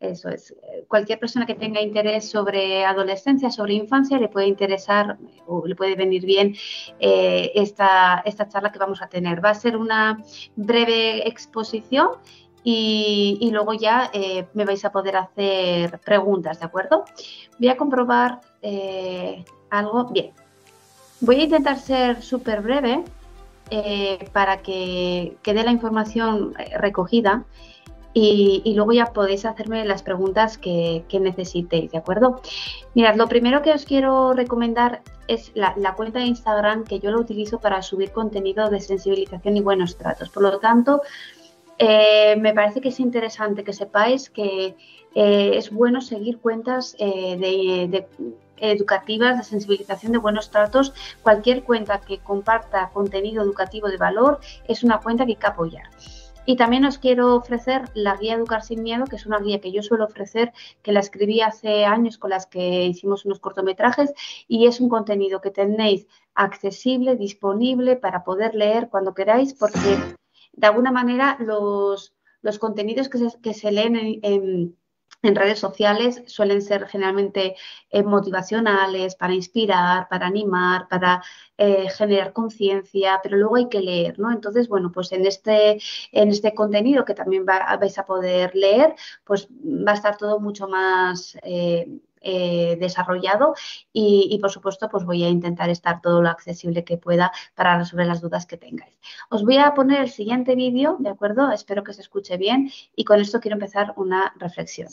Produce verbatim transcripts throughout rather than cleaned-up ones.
eso es. Cualquier persona que tenga interés sobre adolescencia, sobre infancia, le puede interesar o le puede venir bien eh, esta, esta charla que vamos a tener. Va a ser una breve exposición y, y luego ya eh, me vais a poder hacer preguntas, ¿de acuerdo? Voy a comprobar eh, algo. Bien. Voy a intentar ser súper breve eh, para que quede la información recogida. Y, y luego ya podéis hacerme las preguntas que, que necesitéis, ¿de acuerdo? Mirad, lo primero que os quiero recomendar es la, la cuenta de Instagram, que yo lo utilizo para subir contenido de sensibilización y buenos tratos. Por lo tanto, eh, me parece que es interesante que sepáis que eh, es bueno seguir cuentas eh, de, de educativas, de sensibilización de buenos tratos. Cualquier cuenta que comparta contenido educativo de valor es una cuenta que hay que apoyar. Y también os quiero ofrecer la guía Educar sin Miedo, que es una guía que yo suelo ofrecer, que la escribí hace años con las que hicimos unos cortometrajes, y es un contenido que tenéis accesible, disponible para poder leer cuando queráis, porque de alguna manera los, los contenidos que se, que se leen en, en en redes sociales suelen ser generalmente eh, motivacionales, para inspirar, para animar, para eh, generar conciencia, pero luego hay que leer, ¿no? Entonces, bueno, pues en este, en este contenido que también va, vais a poder leer, pues va a estar todo mucho más eh, eh, desarrollado y, y, por supuesto, pues voy a intentar estar todo lo accesible que pueda para resolver las dudas que tengáis. Os voy a poner el siguiente vídeo, ¿de acuerdo? Espero que se escuche bien y con esto quiero empezar una reflexión.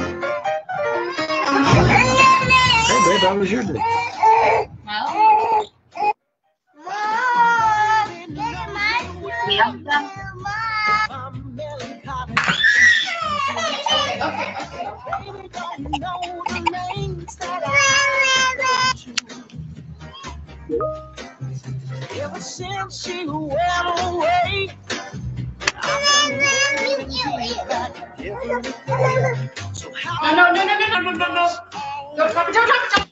Hey, babe, how was your day? Ever since she went away, no, no, no, no, no, no, no, no. Don't stop it, don't stop it.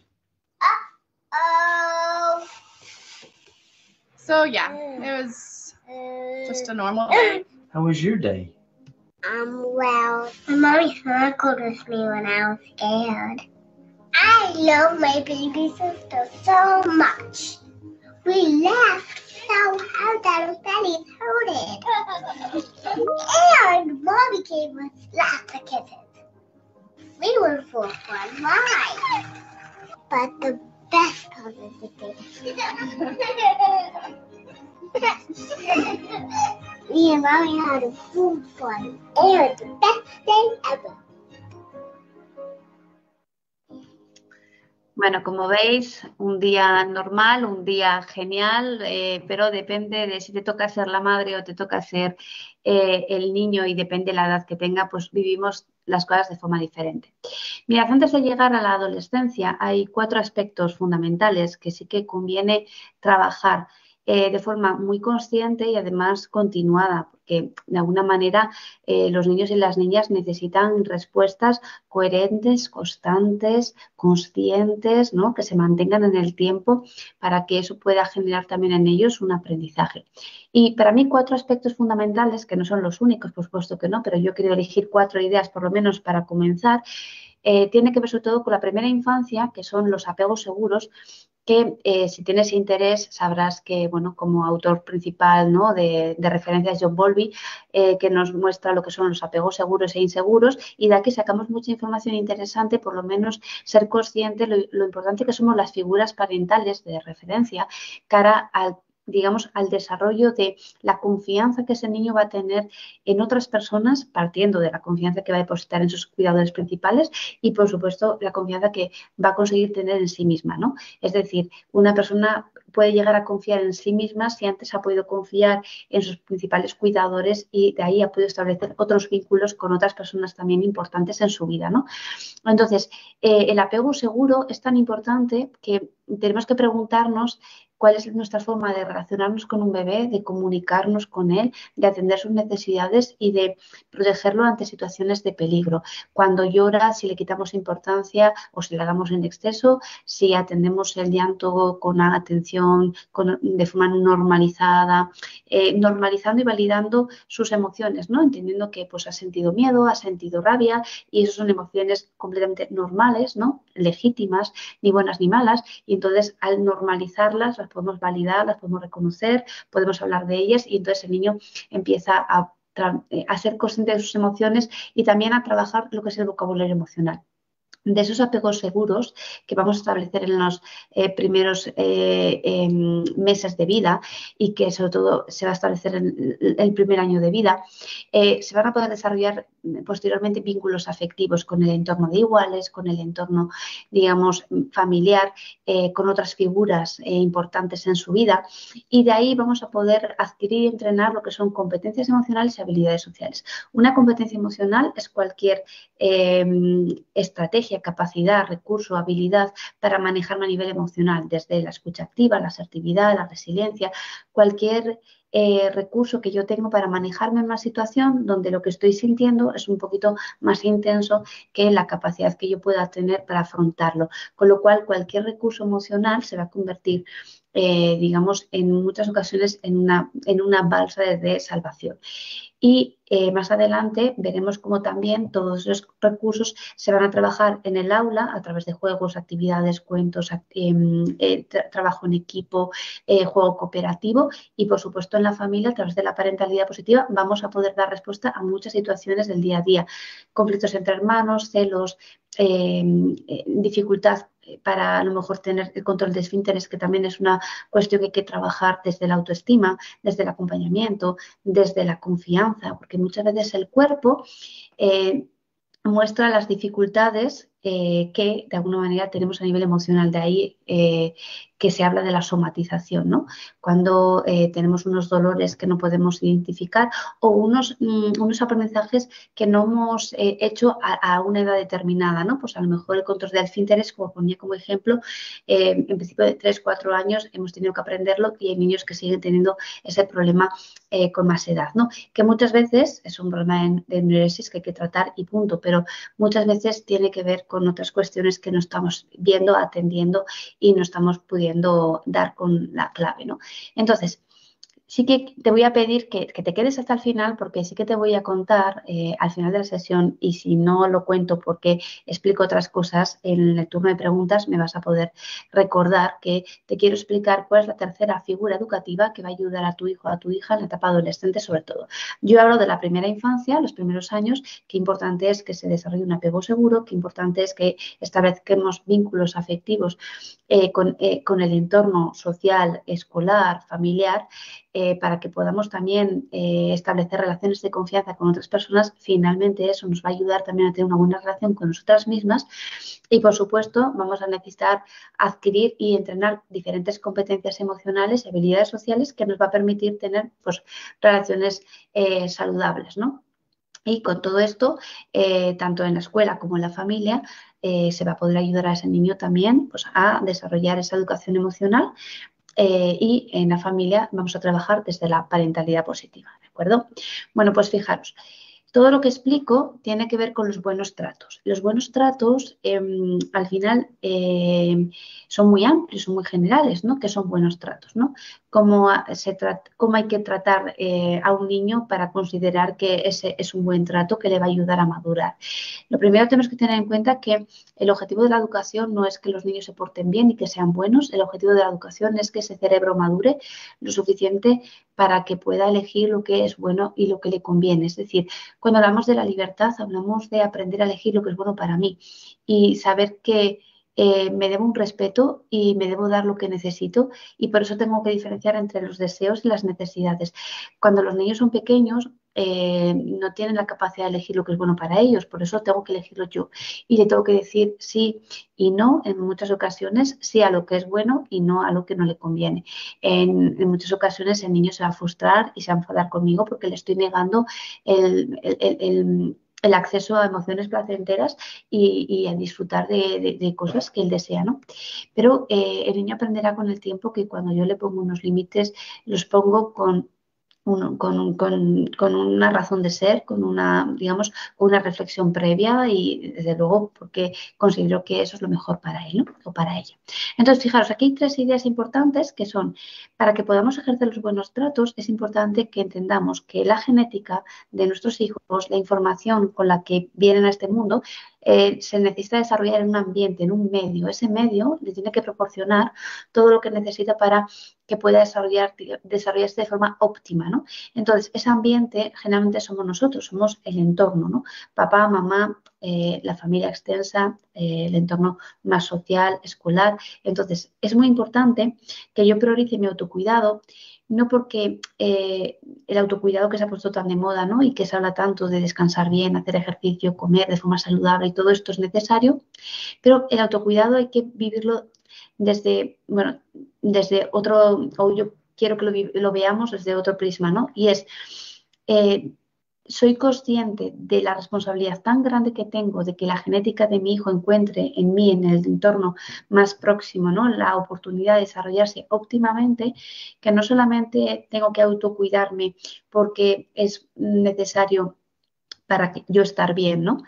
Uh-oh. So, yeah, it was just a normal day. How was your day? Um, well, my mommy snuggled with me when I was scared. I love my baby sister so much. We laughed so hard that our bellies hurted. And Mommy gave us lots of kisses. We were full of fun, right? But the best part of the day, me and Mommy had a food fun. And the best day ever. Bueno, como veis, un día normal, un día genial, eh, pero depende de si te toca ser la madre o te toca ser eh, el niño y depende de la edad que tenga, pues vivimos las cosas de forma diferente. Mirad, antes de llegar a la adolescencia hay cuatro aspectos fundamentales que sí que conviene trabajar eh, de forma muy consciente y además continuada, porque de alguna manera eh, los niños y las niñas necesitan respuestas coherentes, constantes, conscientes, ¿no? Que se mantengan en el tiempo para que eso pueda generar también en ellos un aprendizaje. Y para mí cuatro aspectos fundamentales, que no son los únicos, por supuesto que no, pero yo quiero elegir cuatro ideas por lo menos para comenzar, eh, tiene que ver sobre todo con la primera infancia, que son los apegos seguros, que eh, si tienes interés sabrás que, bueno, como autor principal, ¿no? de, de referencia es John Bowlby, eh, que nos muestra lo que son los apegos seguros e inseguros, y de aquí sacamos mucha información interesante, por lo menos ser consciente lo, lo importante que somos las figuras parentales de referencia cara al digamos, al desarrollo de la confianza que ese niño va a tener en otras personas, partiendo de la confianza que va a depositar en sus cuidadores principales y, por supuesto, la confianza que va a conseguir tener en sí misma, ¿no? Es decir, una persona puede llegar a confiar en sí misma si antes ha podido confiar en sus principales cuidadores y de ahí ha podido establecer otros vínculos con otras personas también importantes en su vida, ¿no? Entonces, eh, el apego seguro es tan importante que tenemos que preguntarnos cuál es nuestra forma de relacionarnos con un bebé, de comunicarnos con él, de atender sus necesidades y de protegerlo ante situaciones de peligro. Cuando llora, si le quitamos importancia o si le damos en exceso, si atendemos el llanto con atención, con, de forma normalizada, eh, normalizando y validando sus emociones, ¿no? Entendiendo que pues, ha sentido miedo, ha sentido rabia y esas son emociones completamente normales, ¿no? Legítimas, ni buenas ni malas, y entonces al normalizarlas las podemos validar, las podemos reconocer, podemos hablar de ellas y entonces el niño empieza a, a ser consciente de sus emociones y también a trabajar lo que es el vocabulario emocional. De esos apegos seguros que vamos a establecer en los eh, primeros eh, eh, meses de vida y que sobre todo se va a establecer en el primer año de vida, eh, se van a poder desarrollar posteriormente vínculos afectivos con el entorno de iguales, con el entorno, digamos, familiar, eh, con otras figuras eh, importantes en su vida y de ahí vamos a poder adquirir y entrenar lo que son competencias emocionales y habilidades sociales. Una competencia emocional es cualquier eh, estrategia, capacidad, recurso, habilidad para manejarme a nivel emocional, desde la escucha activa, la asertividad, la resiliencia, cualquier eh, recurso que yo tengo para manejarme en una situación donde lo que estoy sintiendo es un poquito más intenso que la capacidad que yo pueda tener para afrontarlo. Con lo cual, cualquier recurso emocional se va a convertir, eh, digamos, en muchas ocasiones en una, en una balsa de, de salvación. Y eh, más adelante veremos cómo también todos esos recursos se van a trabajar en el aula a través de juegos, actividades, cuentos, act eh, eh, tra trabajo en equipo, eh, juego cooperativo y, por supuesto, en la familia a través de la parentalidad positiva vamos a poder dar respuesta a muchas situaciones del día a día. Conflictos entre hermanos, celos, eh, eh, dificultad para a lo mejor tener el control de esfínteres, que también es una cuestión que hay que trabajar desde la autoestima, desde el acompañamiento, desde la confianza, porque muchas veces el cuerpo eh, muestra las dificultades eh, que de alguna manera tenemos a nivel emocional. De ahí eh, que se habla de la somatización, ¿no? Cuando eh, tenemos unos dolores que no podemos identificar o unos, mm, unos aprendizajes que no hemos eh, hecho a, a una edad determinada, ¿no? Pues a lo mejor el control de esfínteres, como ponía como ejemplo, eh, en principio de tres, cuatro años hemos tenido que aprenderlo y hay niños que siguen teniendo ese problema eh, con más edad, ¿no? Que muchas veces es un problema de, de enuresis que hay que tratar y punto, pero muchas veces tiene que ver con otras cuestiones que no estamos viendo, atendiendo y no estamos pudiendo dar con la clave, ¿no? Entonces, sí que te voy a pedir que, que te quedes hasta el final porque sí que te voy a contar eh, al final de la sesión y si no lo cuento porque explico otras cosas en el turno de preguntas me vas a poder recordar que te quiero explicar cuál es la tercera figura educativa que va a ayudar a tu hijo o a tu hija en la etapa adolescente sobre todo. Yo hablo de la primera infancia, los primeros años, qué importante es que se desarrolle un apego seguro, qué importante es que establezcamos vínculos afectivos eh, con, eh, con el entorno social, escolar, familiar, Eh, para que podamos también eh, establecer relaciones de confianza con otras personas. Finalmente eso nos va a ayudar también a tener una buena relación con nosotras mismas y, por supuesto, vamos a necesitar adquirir y entrenar diferentes competencias emocionales y habilidades sociales que nos va a permitir tener pues, relaciones eh, saludables, ¿no? Y con todo esto, eh, tanto en la escuela como en la familia, eh, se va a poder ayudar a ese niño también pues, a desarrollar esa educación emocional. Eh, y en la familia vamos a trabajar desde la parentalidad positiva, ¿de acuerdo? Bueno, pues fijaros, todo lo que explico tiene que ver con los buenos tratos. Los buenos tratos, eh, al final, eh, son muy amplios, son muy generales, ¿no? ¿Qué son buenos tratos, no? Cómo, se cómo hay que tratar eh, a un niño para considerar que ese es un buen trato que le va a ayudar a madurar. Lo primero tenemos que tener en cuenta que el objetivo de la educación no es que los niños se porten bien y que sean buenos. El objetivo de la educación es que ese cerebro madure lo suficiente para que pueda elegir lo que es bueno y lo que le conviene. Es decir, cuando hablamos de la libertad, hablamos de aprender a elegir lo que es bueno para mí y saber que eh, me debo un respeto y me debo dar lo que necesito y por eso tengo que diferenciar entre los deseos y las necesidades. Cuando los niños son pequeños, eh, no tienen la capacidad de elegir lo que es bueno para ellos, por eso tengo que elegirlo yo y le tengo que decir sí y no en muchas ocasiones, sí a lo que es bueno y no a lo que no le conviene. En, en muchas ocasiones el niño se va a frustrar y se va a enfadar conmigo porque le estoy negando el, el, el, el el acceso a emociones placenteras y, y a disfrutar de, de, de cosas que él desea, ¿no? Pero eh, el niño aprenderá con el tiempo que cuando yo le pongo unos límites, los pongo con un- con, con- con una razón de ser, con una, digamos, con una reflexión previa y desde luego porque considero que eso es lo mejor para él, ¿no? O para ella. Entonces, fijaros, aquí hay tres ideas importantes que son, para que podamos ejercer los buenos tratos, es importante que entendamos que la genética de nuestros hijos, la información con la que vienen a este mundo, eh, se necesita desarrollar en un ambiente, en un medio. Ese medio le tiene que proporcionar todo lo que necesita para que pueda desarrollar, desarrollarse de forma óptima, ¿no? Entonces, ese ambiente generalmente somos nosotros, somos el entorno, ¿no? Papá, mamá, eh, la familia extensa, eh, el entorno más social, escolar. Entonces, es muy importante que yo priorice mi autocuidado, no porque eh, el autocuidado que se ha puesto tan de moda, ¿no? Y que se habla tanto de descansar bien, hacer ejercicio, comer de forma saludable y todo esto es necesario, pero el autocuidado hay que vivirlo desde, bueno, desde otro, o yo quiero que lo, lo veamos desde otro prisma, ¿no? Y es, eh, soy consciente de la responsabilidad tan grande que tengo de que la genética de mi hijo encuentre en mí, en el entorno más próximo, ¿no? La oportunidad de desarrollarse óptimamente, que no solamente tengo que autocuidarme porque es necesario para que yo estar bien, ¿no?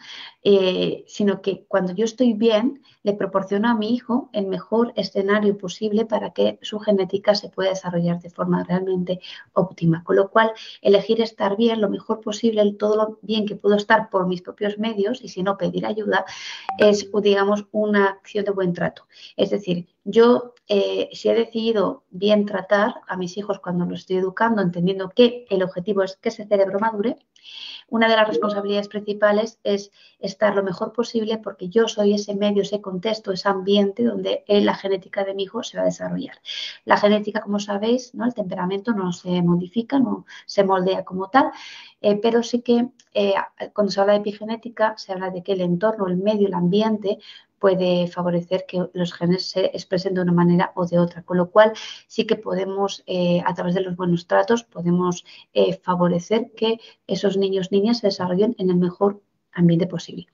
Eh, sino que cuando yo estoy bien, le proporciono a mi hijo el mejor escenario posible para que su genética se pueda desarrollar de forma realmente óptima. Con lo cual, elegir estar bien, lo mejor posible, todo lo bien que puedo estar por mis propios medios y si no pedir ayuda, es, digamos, una acción de buen trato. Es decir, yo, eh, si he decidido bien tratar a mis hijos cuando los estoy educando, entendiendo que el objetivo es que ese cerebro madure, una de las responsabilidades principales es estar lo mejor posible porque yo soy ese medio, ese contexto, ese ambiente donde la genética de mi hijo se va a desarrollar. La genética, como sabéis, ¿no? El temperamento no se modifica, no se moldea como tal, eh, pero sí que eh, cuando se habla de epigenética se habla de que el entorno, el medio, el ambiente puede favorecer que los genes se expresen de una manera o de otra, con lo cual sí que podemos, eh, a través de los buenos tratos, podemos eh, favorecer que esos niños, niñas se desarrollen en el mejor ambiente posible.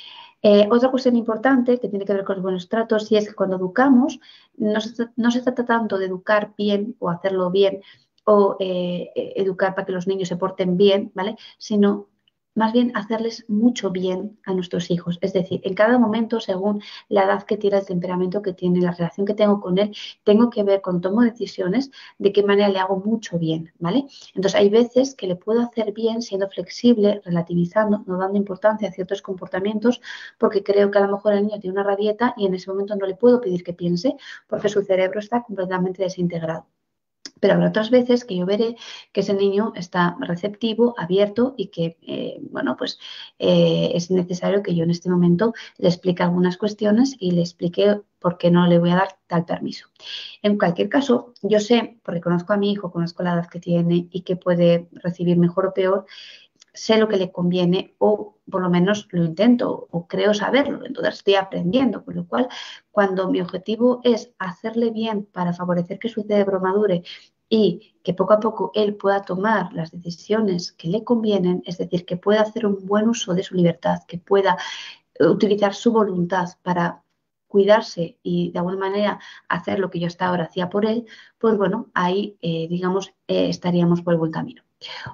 Eh, otra cuestión importante que tiene que ver con los buenos tratos y es que cuando educamos no se, no se trata tanto de educar bien o hacerlo bien o eh, educar para que los niños se porten bien, ¿vale? Sino más bien hacerles mucho bien a nuestros hijos. Es decir, en cada momento, según la edad que tiene, el temperamento que tiene, la relación que tengo con él, tengo que ver con tomo decisiones de qué manera le hago mucho bien, ¿vale? Entonces, hay veces que le puedo hacer bien siendo flexible, relativizando, no dando importancia a ciertos comportamientos, porque creo que a lo mejor el niño tiene una rabieta y en ese momento no le puedo pedir que piense porque su cerebro está completamente desintegrado. Pero habrá otras veces que yo veré que ese niño está receptivo, abierto y que, eh, bueno, pues eh, es necesario que yo en este momento le explique algunas cuestiones y le explique por qué no le voy a dar tal permiso. En cualquier caso, yo sé, porque conozco a mi hijo, conozco la edad que tiene y que puede recibir mejor o peor, sé lo que le conviene o por lo menos lo intento o creo saberlo, entonces estoy aprendiendo, con lo cual cuando mi objetivo es hacerle bien para favorecer que su cerebro madure y que poco a poco él pueda tomar las decisiones que le convienen, es decir, que pueda hacer un buen uso de su libertad, que pueda utilizar su voluntad para cuidarse y de alguna manera hacer lo que yo hasta ahora hacía por él, pues bueno, ahí eh, digamos eh, estaríamos por el buen camino.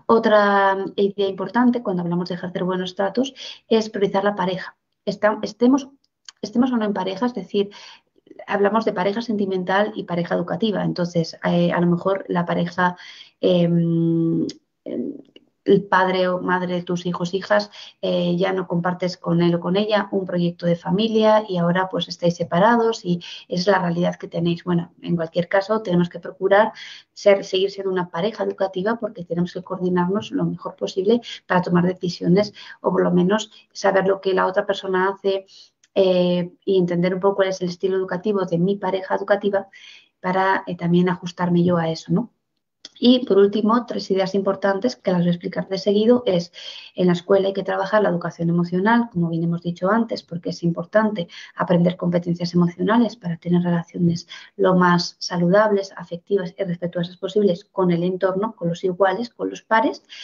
Otra idea importante cuando hablamos de ejercer buenos tratos es priorizar la pareja. Está, estemos, estemos o no en pareja, es decir, hablamos de pareja sentimental y pareja educativa. Entonces, eh, a lo mejor la pareja, eh, el padre o madre de tus hijos, hijas, eh, ya no compartes con él o con ella un proyecto de familia y ahora pues estáis separados y es la realidad que tenéis. Bueno, en cualquier caso tenemos que procurar ser, seguir siendo una pareja educativa porque tenemos que coordinarnos lo mejor posible para tomar decisiones o por lo menos saber lo que la otra persona hace eh, y entender un poco cuál es el estilo educativo de mi pareja educativa para eh, también ajustarme yo a eso, ¿no? Y por último, tres ideas importantes que las voy a explicar de seguido es en la escuela hay que trabajar la educación emocional, como bien hemos dicho antes, porque es importante aprender competencias emocionales para tener relaciones lo más saludables, afectivas y respetuosas posibles con el entorno, con los iguales, con los pares.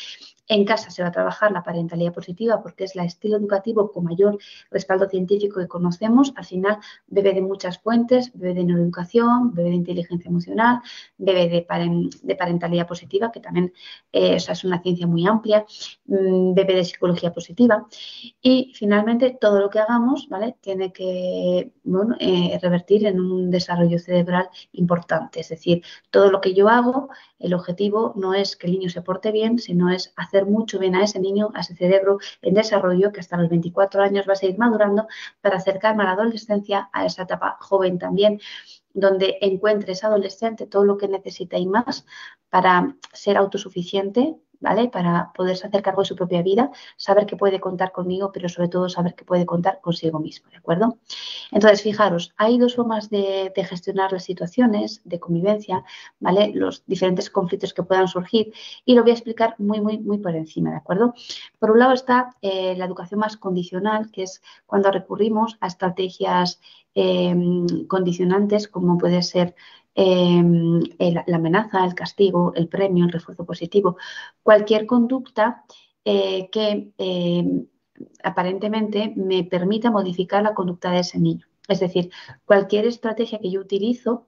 En casa se va a trabajar la parentalidad positiva porque es el estilo educativo con mayor respaldo científico que conocemos. Al final bebe de muchas fuentes, bebe de neuroeducación, bebe de inteligencia emocional, bebe de, paren, de parentalidad positiva, que también eh, o sea, es una ciencia muy amplia, mmm, bebe de psicología positiva. Y finalmente todo lo que hagamos, ¿vale?, tiene que bueno, eh, revertir en un desarrollo cerebral importante. Es decir, todo lo que yo hago, el objetivo no es que el niño se porte bien, sino es hacer mucho bien a ese niño, a ese cerebro en desarrollo que hasta los veinticuatro años va a seguir madurando para acercarme a la adolescencia, a esa etapa joven también, donde encuentre ese adolescente todo lo que necesita y más para ser autosuficiente, ¿vale?, para poderse hacer cargo de su propia vida, saber que puede contar conmigo, pero sobre todo saber que puede contar consigo mismo, ¿de acuerdo? Entonces, fijaros, hay dos formas de, de gestionar las situaciones de convivencia, ¿vale?, los diferentes conflictos que puedan surgir, y lo voy a explicar muy, muy, muy por encima, ¿de acuerdo? Por un lado está eh, la educación más condicional, que es cuando recurrimos a estrategias eh, condicionantes, como puede ser Eh, el, la amenaza, el castigo, el premio, el refuerzo positivo, cualquier conducta eh, que eh, aparentemente me permita modificar la conducta de ese niño. Es decir, cualquier estrategia que yo utilizo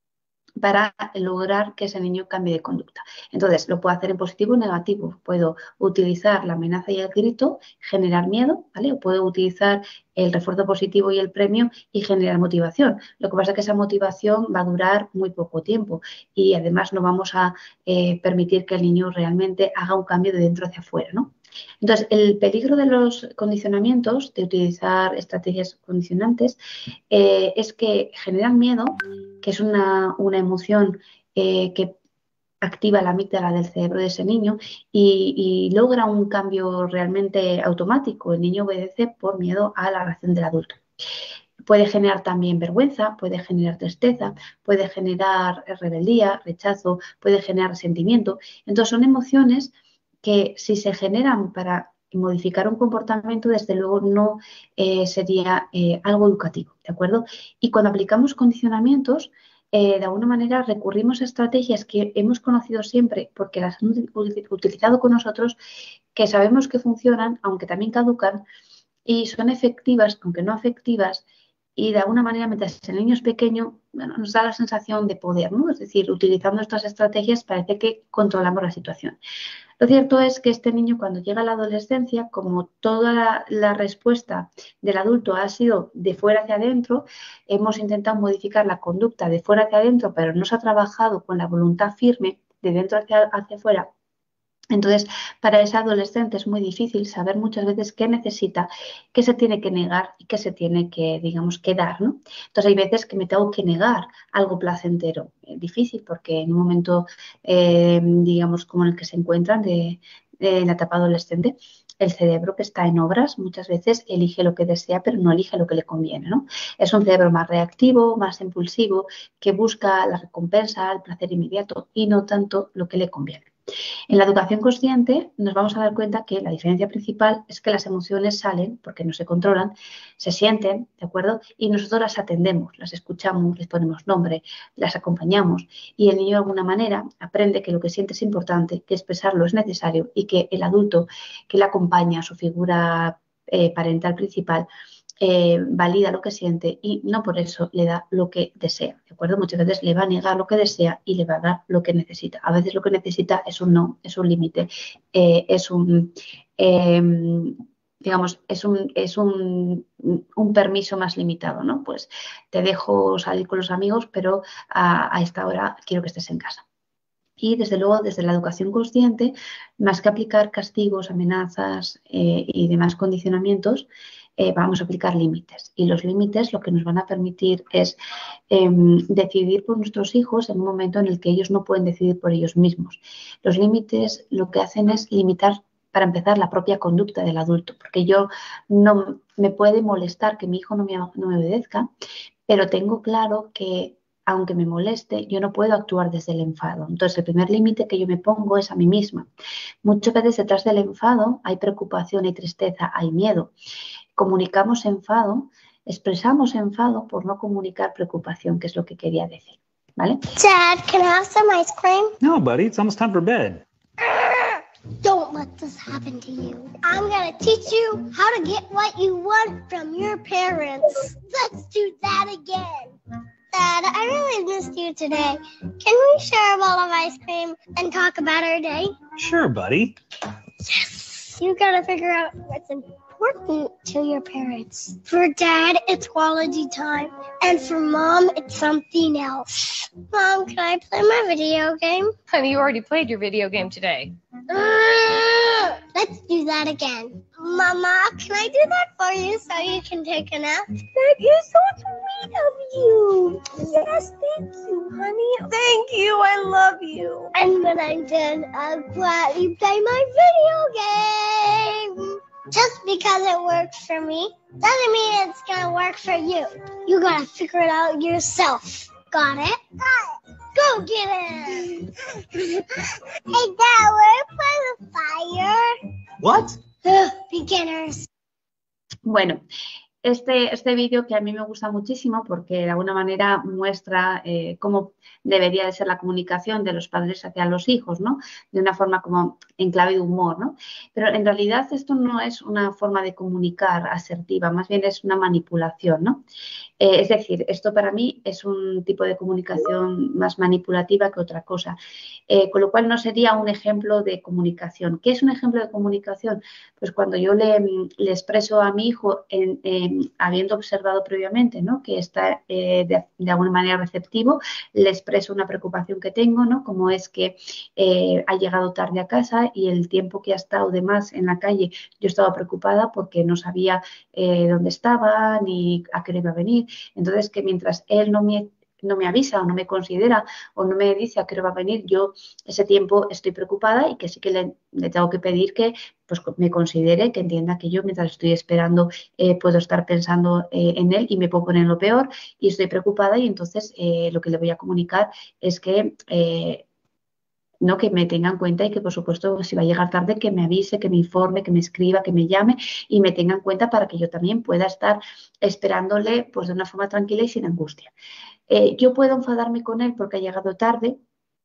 para lograr que ese niño cambie de conducta. Entonces, lo puedo hacer en positivo o negativo. Puedo utilizar la amenaza y el grito, generar miedo, ¿vale? O puedo utilizar el refuerzo positivo y el premio y generar motivación. Lo que pasa es que esa motivación va a durar muy poco tiempo y además no vamos a eh, permitir que el niño realmente haga un cambio de dentro hacia afuera, ¿no? Entonces, el peligro de los condicionamientos, de utilizar estrategias condicionantes, eh, es que generan miedo, que es una, una emoción eh, que activa la amígdala del cerebro de ese niño y, y logra un cambio realmente automático. El niño obedece por miedo a la reacción del adulto. Puede generar también vergüenza, puede generar tristeza, puede generar rebeldía, rechazo, puede generar resentimiento. Entonces, son emociones que si se generan para modificar un comportamiento, desde luego no eh, sería eh, algo educativo, ¿de acuerdo? Y cuando aplicamos condicionamientos, eh, de alguna manera recurrimos a estrategias que hemos conocido siempre porque las han utilizado con nosotros, que sabemos que funcionan, aunque también caducan, y son efectivas, aunque no efectivas, y de alguna manera, mientras el niño es pequeño, bueno, nos da la sensación de poder, ¿no? Es decir, utilizando estas estrategias parece que controlamos la situación. Lo cierto es que este niño, cuando llega a la adolescencia, como toda la, la respuesta del adulto ha sido de fuera hacia adentro, hemos intentado modificar la conducta de fuera hacia adentro, pero no se ha trabajado con la voluntad firme de dentro hacia, hacia afuera. Entonces, para ese adolescente es muy difícil saber muchas veces qué necesita, qué se tiene que negar y qué se tiene que, digamos, que dar, ¿no? Entonces, hay veces que me tengo que negar algo placentero. Es difícil porque en un momento, eh, digamos, como en el que se encuentran de, de la etapa adolescente, el cerebro, que está en obras, muchas veces elige lo que desea, pero no elige lo que le conviene, ¿no? Es un cerebro más reactivo, más impulsivo, que busca la recompensa, el placer inmediato y no tanto lo que le conviene. En la educación consciente nos vamos a dar cuenta que la diferencia principal es que las emociones salen porque no se controlan, se sienten, ¿de acuerdo? Y nosotros las atendemos, las escuchamos, les ponemos nombre, las acompañamos y el niño de alguna manera aprende que lo que siente es importante, que expresarlo es necesario y que el adulto que le acompaña, su figura eh, parental principal, Eh, valida lo que siente y no por eso le da lo que desea, ¿de acuerdo? Muchas veces le va a negar lo que desea y le va a dar lo que necesita. A veces lo que necesita es un no, es un límite, eh, es un, eh, digamos, es, un, es un, un permiso más limitado, ¿no? Pues te dejo salir con los amigos, pero a, a esta hora quiero que estés en casa. Y desde luego, desde la educación consciente, más que aplicar castigos, amenazas eh, y demás condicionamientos, eh, vamos a aplicar límites. Y los límites lo que nos van a permitir es eh, decidir por nuestros hijos en un momento en el que ellos no pueden decidir por ellos mismos. Los límites lo que hacen es limitar, para empezar, la propia conducta del adulto, porque yo no me puede molestar que mi hijo no me, no me obedezca, pero tengo claro que aunque me moleste, yo no puedo actuar desde el enfado. Entonces, el primer límite que yo me pongo es a mí misma. Muchas veces detrás del enfado hay preocupación, hay tristeza, hay miedo. Comunicamos enfado, expresamos enfado por no comunicar preocupación, que es lo que quería decir, ¿vale? Dad, can I have some ice cream? No, buddy, it's almost time for bed. Don't let this happen to you. I'm gonna teach you how to get what you want from your parents. Let's do that again. Dad, I really missed you today. Can we share a bowl of ice cream and talk about our day? Sure, buddy. Yes. You gotta figure out what's important to your parents. For Dad, it's quality time. And for Mom, it's something else. Mom, can I play my video game? Honey, you already played your video game today. Uh, let's do that again. Mama, can I do that for you so you can take a nap? That is so sweet of you. Yes, thank you, honey. Thank you. I love you. And when I'm done, I'll quietly play my video game. Just because it works for me doesn't mean it's gonna work for you. You gotta figure it out yourself. Got it? Got it. Go get it. Hey, Dad, wanna play with fire? What? Ugh, beginners. Bueno, este, este vídeo que a mí me gusta muchísimo porque de alguna manera muestra eh, cómo debería de ser la comunicación de los padres hacia los hijos, ¿no? De una forma como en clave de humor, ¿no? Pero en realidad esto no es una forma de comunicar asertiva, más bien es una manipulación, ¿no? Eh, es decir, esto para mí es un tipo de comunicación más manipulativa que otra cosa, eh, con lo cual no sería un ejemplo de comunicación. ¿Qué es un ejemplo de comunicación? Pues cuando yo le, le expreso a mi hijo, en, en, habiendo observado previamente, ¿no? Que está eh, de, de alguna manera receptivo, le expreso una preocupación que tengo, ¿no? Como es que eh, ha llegado tarde a casa y el tiempo que ha estado de más en la calle, yo estaba preocupada porque no sabía eh, dónde estaba ni a qué hora iba a venir. Entonces, que mientras él no me, no me avisa o no me considera o no me dice a qué hora va a venir, yo ese tiempo estoy preocupada y que sí que le, le tengo que pedir que pues, me considere, que entienda que yo mientras estoy esperando eh, puedo estar pensando eh, en él y me puedo poner en lo peor y estoy preocupada y entonces eh, lo que le voy a comunicar es que... Eh, ¿no? Que me tenga en cuenta y que, por supuesto, si va a llegar tarde, que me avise, que me informe, que me escriba, que me llame y me tenga en cuenta para que yo también pueda estar esperándole pues, de una forma tranquila y sin angustia. Eh, yo puedo enfadarme con él porque ha llegado tarde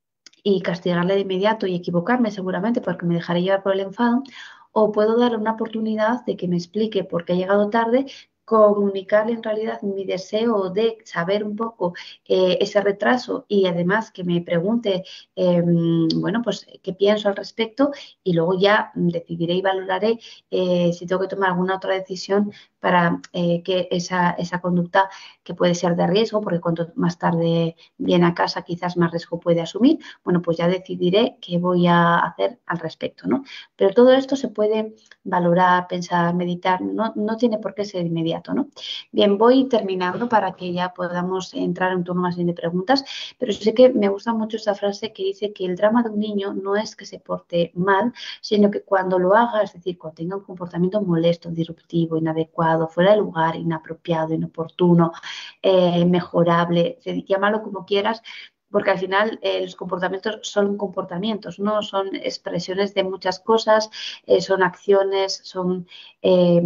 y castigarle de inmediato y equivocarme seguramente porque me dejaré llevar por el enfado, o puedo darle una oportunidad de que me explique por qué ha llegado tarde, comunicarle en realidad mi deseo de saber un poco eh, ese retraso y además que me pregunte, eh, bueno, pues qué pienso al respecto y luego ya decidiré y valoraré eh, si tengo que tomar alguna otra decisión para eh, que esa, esa conducta que puede ser de riesgo, porque cuanto más tarde viene a casa quizás más riesgo puede asumir, bueno, pues ya decidiré qué voy a hacer al respecto, ¿no? Pero todo esto se puede valorar, pensar, meditar, no, no tiene por qué ser inmediato, ¿no? Bien, voy terminando para que ya podamos entrar en un turno más bien de preguntas, pero sé que me gusta mucho esta frase que dice que el drama de un niño no es que se porte mal, sino que cuando lo haga, es decir, cuando tenga un comportamiento molesto, disruptivo, inadecuado, fuera de lugar, inapropiado, inoportuno, eh, mejorable, llámalo como quieras, porque al final eh, los comportamientos son comportamientos, no son expresiones de muchas cosas, eh, son acciones, son eh,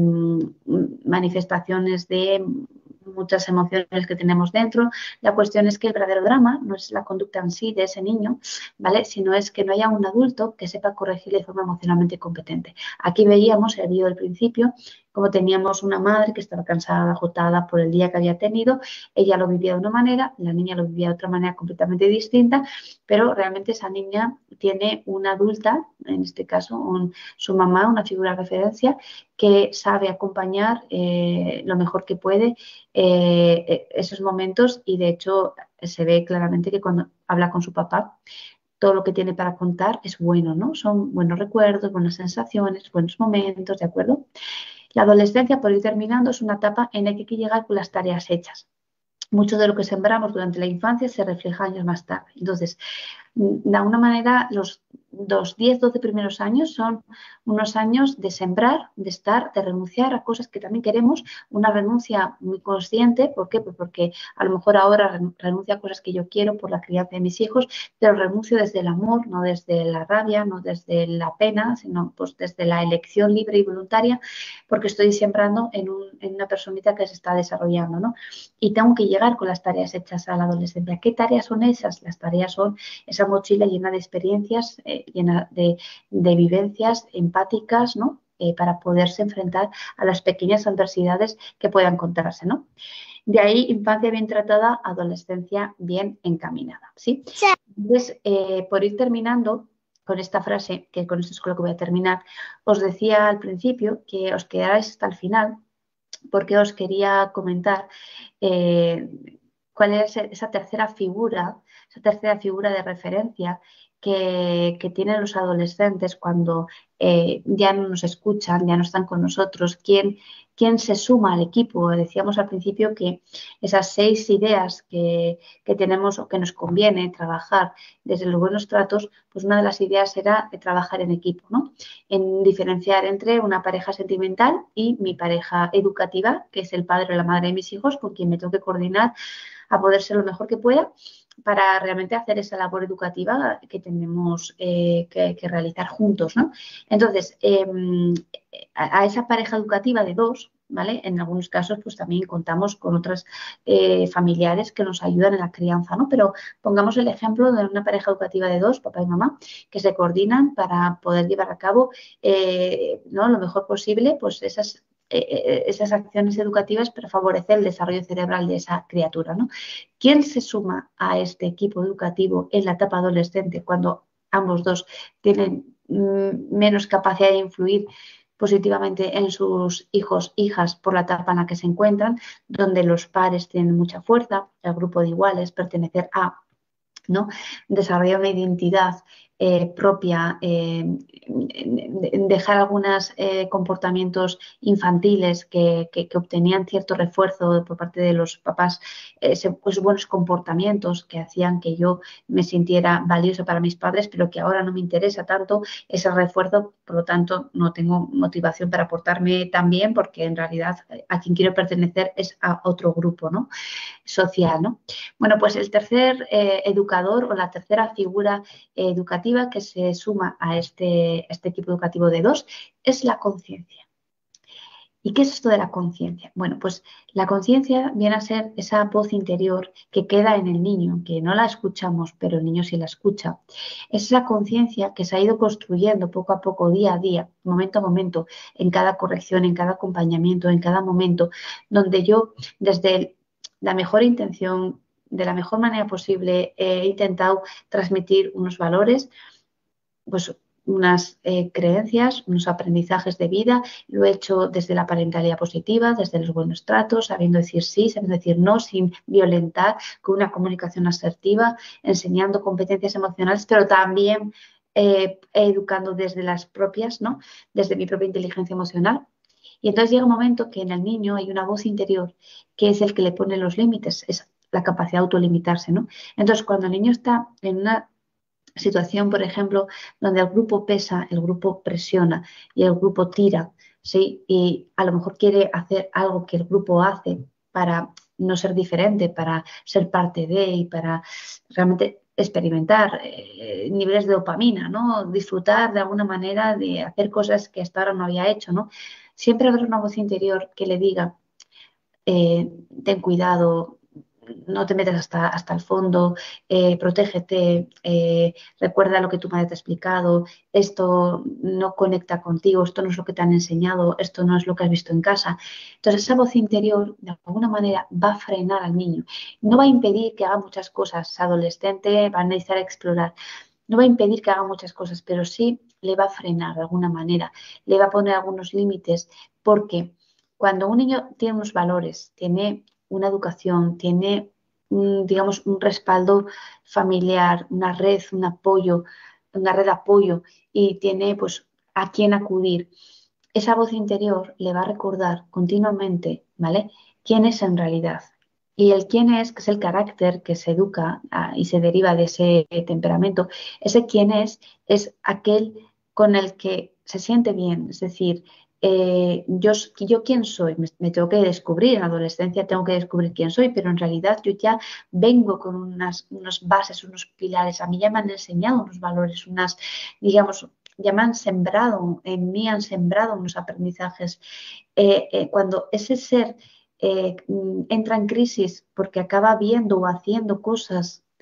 manifestaciones de muchas emociones que tenemos dentro. La cuestión es que el verdadero drama no es la conducta en sí de ese niño, ¿vale? Sino es que no haya un adulto que sepa corregirle de forma emocionalmente competente. Aquí veíamos el vídeo del principio, como teníamos una madre que estaba cansada, agotada por el día que había tenido, ella lo vivía de una manera, la niña lo vivía de otra manera completamente distinta, pero realmente esa niña tiene una adulta, en este caso un, su mamá, una figura de referencia, que sabe acompañar eh, lo mejor que puede eh, esos momentos y de hecho se ve claramente que cuando habla con su papá, todo lo que tiene para contar es bueno, ¿no? Son buenos recuerdos, buenas sensaciones, buenos momentos, ¿de acuerdo? La adolescencia, por ir terminando, es una etapa en la que hay que llegar con las tareas hechas. Mucho de lo que sembramos durante la infancia se refleja años más tarde. Entonces, de alguna manera, los, los diez, doce primeros años son unos años de sembrar, de estar, de renunciar a cosas que también queremos, una renuncia muy consciente. ¿Por qué? Pues porque a lo mejor ahora renuncio a cosas que yo quiero por la crianza de mis hijos, pero renuncio desde el amor, no desde la rabia, no desde la pena, sino pues desde la elección libre y voluntaria, porque estoy sembrando en, un, en una personita que se está desarrollando, ¿no? Y tengo que llegar con las tareas hechas a la adolescencia. ¿Qué tareas son esas? Las tareas son esas esa mochila llena de experiencias, eh, llena de, de vivencias empáticas, ¿no? Eh, para poderse enfrentar a las pequeñas adversidades que puedan encontrarse, ¿no? De ahí, infancia bien tratada, adolescencia bien encaminada, ¿sí? Sí. Entonces, eh, por ir terminando con esta frase, que con esto es con lo que voy a terminar, os decía al principio que os quedarais hasta el final porque os quería comentar eh, cuál es esa tercera figura, esa tercera figura de referencia que, que tienen los adolescentes cuando eh, ya no nos escuchan, ya no están con nosotros, quién, quién se suma al equipo. Decíamos al principio que esas seis ideas que, que tenemos o que nos conviene trabajar desde los buenos tratos, pues una de las ideas era trabajar en equipo, ¿no? En diferenciar entre una pareja sentimental y mi pareja educativa, que es el padre o la madre de mis hijos, con quien me tengo que coordinar a poder ser lo mejor que pueda para realmente hacer esa labor educativa que tenemos eh, que, que realizar juntos, ¿no? Entonces, eh, a, a esa pareja educativa de dos, ¿vale? En algunos casos, pues también contamos con otras eh, familiares que nos ayudan en la crianza, ¿no? Pero pongamos el ejemplo de una pareja educativa de dos, papá y mamá, que se coordinan para poder llevar a cabo, eh, ¿no? Lo mejor posible, pues esas eh, esas acciones educativas para favorecer el desarrollo cerebral de esa criatura, ¿no? ¿Quién se suma a este equipo educativo en la etapa adolescente cuando ambos dos tienen mm, menos capacidad de influir positivamente en sus hijos, hijas, por la etapa en la que se encuentran, donde los pares tienen mucha fuerza, el grupo de iguales, pertenecer a, ¿no? Desarrollar una identidad eh, propia, eh, dejar algunos eh, comportamientos infantiles que, que, que obtenían cierto refuerzo por parte de los papás, eh, pues buenos comportamientos que hacían que yo me sintiera valiosa para mis padres, pero que ahora no me interesa tanto ese refuerzo, por lo tanto no tengo motivación para portarme tan bien porque en realidad a quien quiero pertenecer es a otro grupo, ¿no? Social, ¿no? Bueno, pues el tercer eh, educador o la tercera figura eh, educativa que se suma a este, este equipo educativo de dos es la conciencia. ¿Y qué es esto de la conciencia? Bueno, pues la conciencia viene a ser esa voz interior que queda en el niño, que no la escuchamos, pero el niño sí la escucha. Es esa conciencia que se ha ido construyendo poco a poco, día a día, momento a momento, en cada corrección, en cada acompañamiento, en cada momento, donde yo desde el la mejor intención, de la mejor manera posible, he intentado transmitir unos valores, pues unas eh, creencias, unos aprendizajes de vida. Lo he hecho desde la parentalidad positiva, desde los buenos tratos, sabiendo decir sí, sabiendo decir no, sin violentar, con una comunicación asertiva, enseñando competencias emocionales, pero también eh, educando desde las propias, ¿no? Desde mi propia inteligencia emocional. Y entonces llega un momento que en el niño hay una voz interior que es el que le pone los límites, es la capacidad de autolimitarse, ¿no? Entonces, cuando el niño está en una situación, por ejemplo, donde el grupo pesa, el grupo presiona y el grupo tira, ¿sí? Y a lo mejor quiere hacer algo que el grupo hace para no ser diferente, para ser parte de y para realmente experimentar eh, niveles de dopamina, ¿no? Disfrutar de alguna manera de hacer cosas que hasta ahora no había hecho, ¿no? Siempre habrá una voz interior que le diga, eh, ten cuidado, no te metas hasta, hasta el fondo, eh, protégete, eh, recuerda lo que tu madre te ha explicado, esto no conecta contigo, esto no es lo que te han enseñado, esto no es lo que has visto en casa. Entonces esa voz interior de alguna manera va a frenar al niño, no va a impedir que haga muchas cosas, adolescente va a necesitar explorar, no va a impedir que haga muchas cosas, pero sí le va a frenar de alguna manera, le va a poner algunos límites, porque cuando un niño tiene unos valores, tiene una educación, tiene, un, digamos, un respaldo familiar, una red, un apoyo, una red de apoyo y tiene, pues, a quién acudir, esa voz interior le va a recordar continuamente, ¿vale?, quién es en realidad. Y el quién es, que es el carácter que se educa ah, y se deriva de ese temperamento, ese quién es, es aquel con el que se siente bien, es decir, eh, yo, yo quién soy, me, me tengo que descubrir, en la adolescencia tengo que descubrir quién soy, pero en realidad yo ya vengo con unas, unas bases, unos pilares, a mí ya me han enseñado unos valores, unas, digamos, ya me han sembrado, en mí han sembrado unos aprendizajes. Eh, eh, cuando ese ser eh, entra en crisis porque acaba viendo o haciendo cosas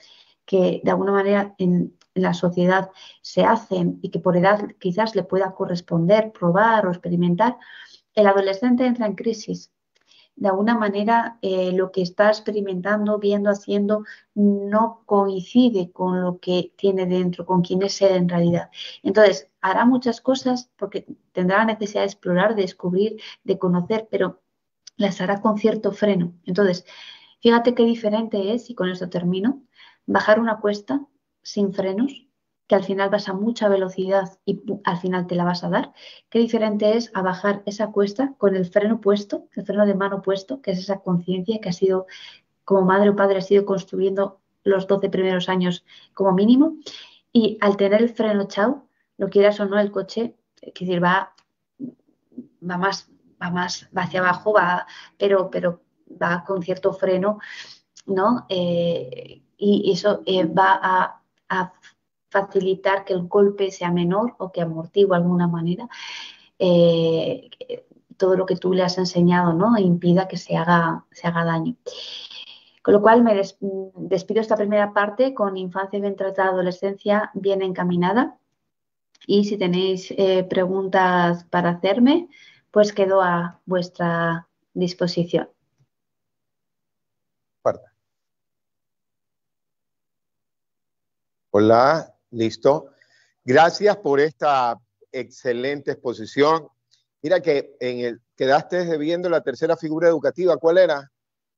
que de alguna manera en, en la sociedad se hacen y que por edad quizás le pueda corresponder probar o experimentar, el adolescente entra en crisis. De alguna manera, eh, lo que está experimentando, viendo, haciendo, no coincide con lo que tiene dentro, con quién es él en realidad. Entonces, hará muchas cosas porque tendrá la necesidad de explorar, de descubrir, de conocer, pero las hará con cierto freno. Entonces, fíjate qué diferente es, y con esto termino, bajar una cuesta sin frenos, que al final vas a mucha velocidad y al final te la vas a dar. Qué diferente es a bajar esa cuesta con el freno puesto, el freno de mano puesto, que es esa conciencia que ha sido, como madre o padre, ha sido construyendo los doce primeros años como mínimo. Y al tener el freno echado, lo quieras o no, el coche, es decir, va, va más, va más, va hacia abajo, va, pero, pero va con cierto freno, ¿no? Eh, y eso eh, va a, a facilitar que el golpe sea menor o que amortigue de alguna manera eh, todo lo que tú le has enseñado, ¿no? E impida que se haga, se haga daño. Con lo cual me des, despido esta primera parte con infancia bien tratada, adolescencia bien encaminada. Y si tenéis eh, preguntas para hacerme, pues quedo a vuestra disposición. Hola, listo. Gracias por esta excelente exposición. Mira que en el, quedaste debiendo la tercera figura educativa. ¿Cuál era?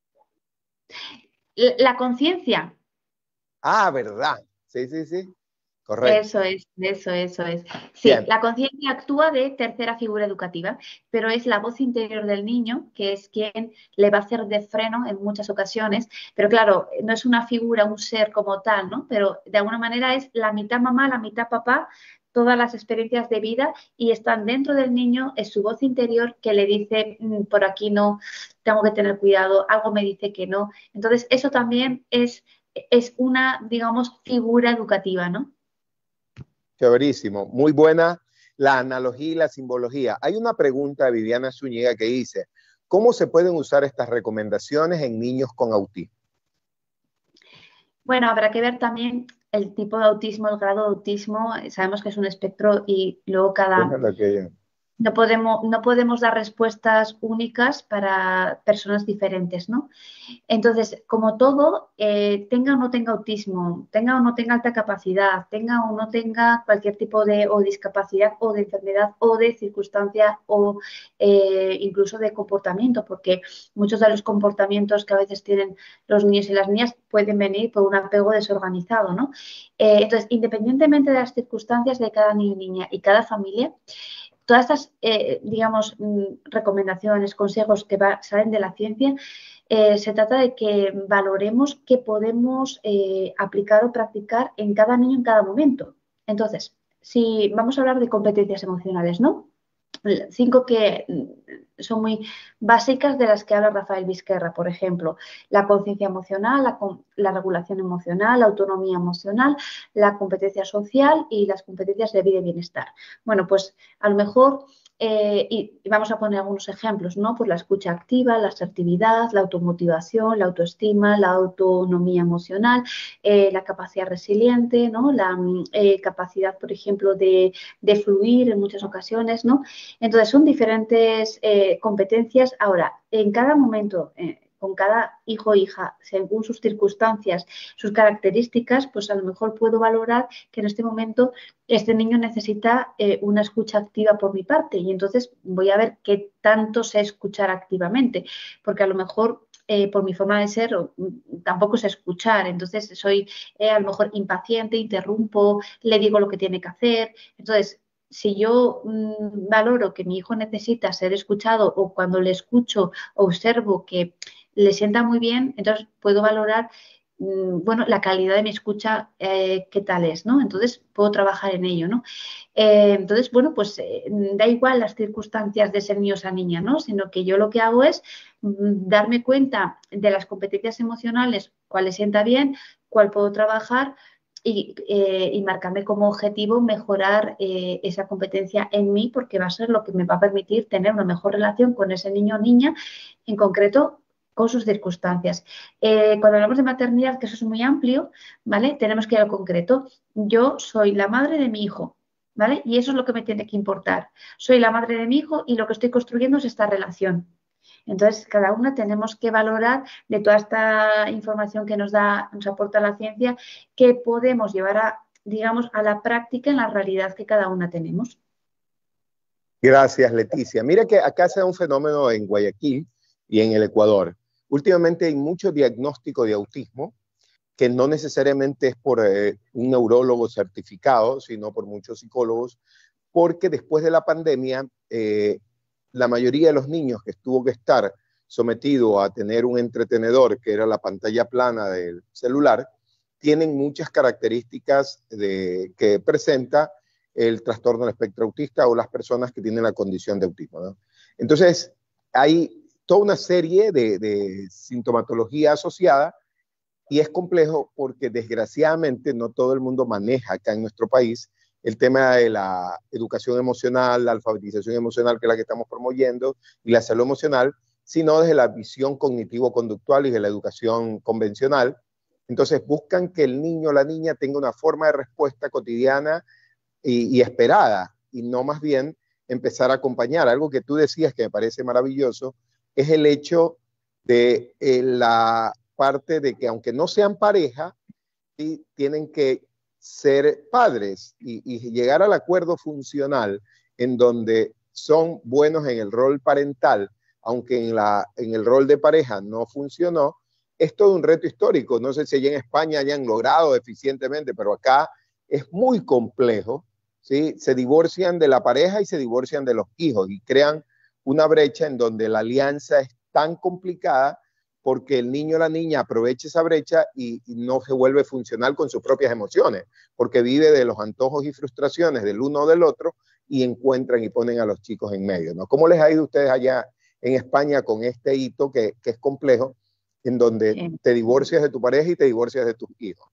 La, la conciencia. Ah, verdad. Sí, sí, sí. Correcto. Eso es, eso, eso es. Sí, Bien. La conciencia actúa de tercera figura educativa, pero es la voz interior del niño que es quien le va a hacer de freno en muchas ocasiones. Pero claro, no es una figura, un ser como tal, ¿no? Pero de alguna manera es la mitad mamá, la mitad papá, todas las experiencias de vida y están dentro del niño, es su voz interior que le dice, mmm, por aquí no, tengo que tener cuidado, algo me dice que no. Entonces, eso también es, es una, digamos, figura educativa, ¿no? Chéverísimo. Muy buena la analogía y la simbología. Hay una pregunta de Viviana Zúñiga que dice, ¿cómo se pueden usar estas recomendaciones en niños con autismo? Bueno, habrá que ver también el tipo de autismo, el grado de autismo. Sabemos que es un espectro y luego cada... No podemos, no podemos dar respuestas únicas para personas diferentes, ¿no? Entonces, como todo, eh, tenga o no tenga autismo, tenga o no tenga alta capacidad, tenga o no tenga cualquier tipo de o discapacidad o de enfermedad o de circunstancia o eh, incluso de comportamiento, porque muchos de los comportamientos que a veces tienen los niños y las niñas pueden venir por un apego desorganizado, ¿no? Eh, entonces, independientemente de las circunstancias de cada niño y niña y cada familia, todas estas, eh, digamos, recomendaciones, consejos que va, salen de la ciencia, eh, se trata de que valoremos qué podemos eh, aplicar o practicar en cada niño en cada momento. Entonces, si vamos a hablar de competencias emocionales, ¿no? Cinco que son muy básicas de las que habla Rafael Vizquerra, por ejemplo, la conciencia emocional, la, la regulación emocional, la autonomía emocional, la competencia social y las competencias de vida y bienestar. Bueno, pues a lo mejor, eh, y, y vamos a poner algunos ejemplos, ¿no? Pues la escucha activa, la asertividad, la automotivación, la autoestima, la autonomía emocional, eh, la capacidad resiliente, ¿no? La eh, capacidad, por ejemplo, de, de fluir en muchas ocasiones, ¿no? Entonces, son diferentes eh, competencias. Ahora, en cada momento, eh, con cada hijo o hija, según sus circunstancias, sus características, pues a lo mejor puedo valorar que en este momento este niño necesita eh, una escucha activa por mi parte y entonces voy a ver qué tanto sé escuchar activamente, porque a lo mejor eh, por mi forma de ser tampoco sé escuchar, entonces soy eh, a lo mejor impaciente, interrumpo, le digo lo que tiene que hacer, entonces si yo mmm, valoro que mi hijo necesita ser escuchado o cuando le escucho observo que le sienta muy bien, entonces puedo valorar mmm, bueno, la calidad de mi escucha, eh, qué tal es, ¿no? Entonces puedo trabajar en ello, ¿no? Eh, entonces, bueno, pues eh, da igual las circunstancias de ser niño o esa niña, ¿no? Sino que yo lo que hago es mmm, darme cuenta de las competencias emocionales, cuál le sienta bien, cuál puedo trabajar, Y, eh, y marcarme como objetivo mejorar eh, esa competencia en mí porque va a ser lo que me va a permitir tener una mejor relación con ese niño o niña, en concreto con sus circunstancias. Eh, cuando hablamos de maternidad, que eso es muy amplio, ¿vale? Tenemos que ir al concreto. Yo soy la madre de mi hijo, ¿vale? Y eso es lo que me tiene que importar. Soy la madre de mi hijo y lo que estoy construyendo es esta relación. Entonces, cada una tenemos que valorar de toda esta información que nos da, nos aporta la ciencia, que podemos llevar a, digamos, a la práctica en la realidad que cada una tenemos. Gracias, Leticia. Mira que acá se da un fenómeno en Guayaquil y en el Ecuador. Últimamente hay mucho diagnóstico de autismo, que no necesariamente es por eh, un neurólogo certificado, sino por muchos psicólogos, porque después de la pandemia, eh, la mayoría de los niños que tuvo que estar sometido a tener un entretenedor, que era la pantalla plana del celular, tienen muchas características de, que presenta el trastorno del espectro autista o las personas que tienen la condición de autismo, ¿no? Entonces, hay toda una serie de, de sintomatología asociada y es complejo porque desgraciadamente no todo el mundo maneja acá en nuestro país el tema de la educación emocional, la alfabetización emocional, que es la que estamos promoviendo, y la salud emocional, sino desde la visión cognitivo-conductual y de la educación convencional. Entonces buscan que el niño o la niña tenga una forma de respuesta cotidiana y, y esperada, y no más bien empezar a acompañar. Algo que tú decías que me parece maravilloso, es el hecho de eh, la parte de que aunque no sean pareja, sí, tienen que ser padres y, y llegar al acuerdo funcional en donde son buenos en el rol parental, aunque en, la, en el rol de pareja no funcionó, es todo un reto histórico. No sé si allá en España hayan logrado eficientemente, pero acá es muy complejo, ¿sí? Se divorcian de la pareja y se divorcian de los hijos y crean una brecha en donde la alianza es tan complicada porque el niño o la niña aprovecha esa brecha y, y no se vuelve funcional con sus propias emociones, porque vive de los antojos y frustraciones del uno o del otro y encuentran y ponen a los chicos en medio, ¿no? ¿Cómo les ha ido a ustedes allá en España con este hito que, que es complejo, en donde Sí. te divorcias de tu pareja y te divorcias de tus hijos?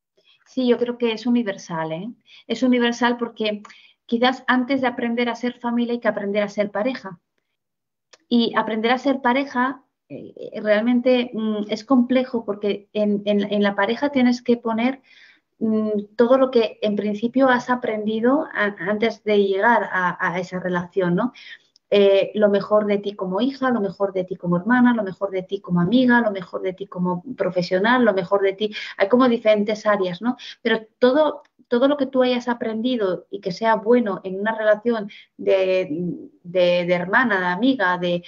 Sí, yo creo que es universal, ¿eh? Es universal porque quizás antes de aprender a ser familia hay que aprender a ser pareja. Y aprender a ser pareja eh, realmente mm, es complejo porque en, en, en, la pareja tienes que poner mm, todo lo que en principio has aprendido a, antes de llegar a, a esa relación, ¿no? Eh, lo mejor de ti como hija, lo mejor de ti como hermana, lo mejor de ti como amiga, lo mejor de ti como profesional, lo mejor de ti. Hay como diferentes áreas, ¿no? Pero todo, todo lo que tú hayas aprendido y que sea bueno en una relación de, de, de hermana, de amiga, de,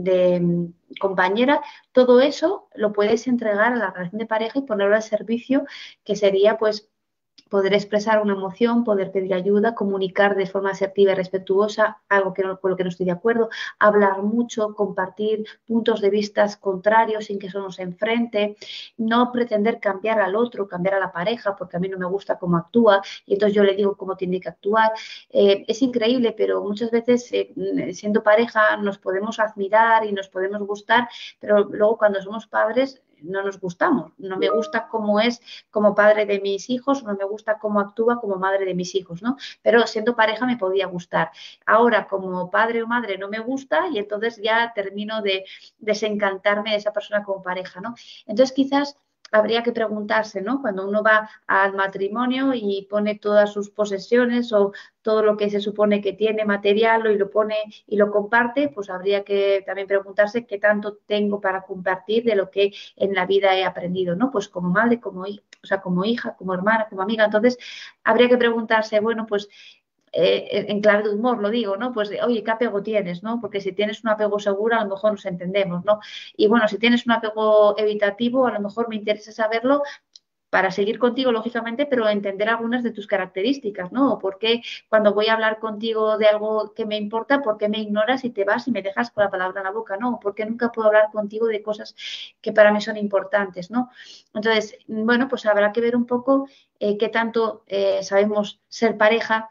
de compañera, todo eso lo puedes entregar a la relación de pareja y ponerlo al servicio, que sería pues poder expresar una emoción, poder pedir ayuda, comunicar de forma asertiva y respetuosa algo que no, con lo que no estoy de acuerdo, hablar mucho, compartir puntos de vista contrarios sin que eso nos enfrente, no pretender cambiar al otro, cambiar a la pareja, porque a mí no me gusta cómo actúa y entonces yo le digo cómo tiene que actuar. Eh, es increíble, pero muchas veces eh, siendo pareja nos podemos admirar y nos podemos gustar, pero luego cuando somos padres no nos gustamos. No me gusta cómo es como padre de mis hijos, no me gusta cómo actúa como madre de mis hijos, ¿no? Pero siendo pareja me podía gustar. Ahora, como padre o madre no me gusta y entonces ya termino de desencantarme de esa persona como pareja, ¿no? Entonces, quizás habría que preguntarse, ¿no? Cuando uno va al matrimonio y pone todas sus posesiones o todo lo que se supone que tiene material y lo pone y lo comparte, pues habría que también preguntarse qué tanto tengo para compartir de lo que en la vida he aprendido, ¿no? Pues como madre, como hija, o sea, como hija, como hermana, como amiga. Entonces, habría que preguntarse, bueno, pues Eh, en clave de humor lo digo, ¿no? Pues, oye, ¿qué apego tienes, no? Porque si tienes un apego seguro, a lo mejor nos entendemos, ¿no? Y bueno, si tienes un apego evitativo, a lo mejor me interesa saberlo para seguir contigo, lógicamente, pero entender algunas de tus características, ¿no? O por qué cuando voy a hablar contigo de algo que me importa, ¿por qué me ignoras y te vas y me dejas con la palabra en la boca, ¿no? ¿Por qué nunca puedo hablar contigo de cosas que para mí son importantes, ¿no? Entonces, bueno, pues habrá que ver un poco eh, qué tanto eh, sabemos ser pareja